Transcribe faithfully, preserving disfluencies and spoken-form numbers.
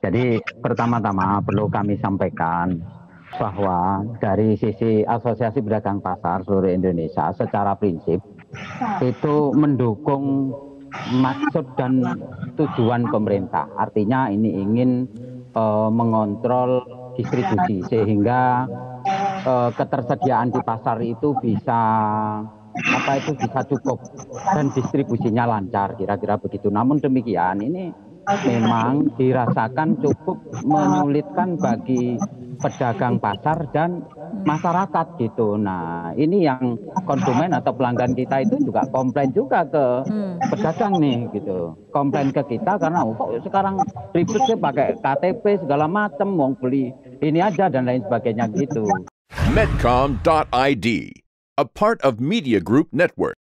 Jadi pertama-tama perlu kami sampaikan bahwa dari sisi Asosiasi Pedagang Pasar seluruh Indonesia secara prinsip itu mendukung maksud dan tujuan pemerintah. Artinya ini ingin uh, mengontrol distribusi sehingga uh, ketersediaan di pasar itu bisa apa itu bisa cukup dan distribusinya lancar, kira-kira begitu. Namun demikian ini memang dirasakan cukup menyulitkan bagi pedagang pasar dan masyarakat gitu. Nah, ini yang konsumen atau pelanggan kita itu juga komplain juga ke pedagang nih gitu. Komplain ke kita karena oh, kok sekarang ribet sih pakai K T P segala macam, mau beli ini aja dan lain sebagainya gitu. Medcom dot I D, a part of Media Group Network.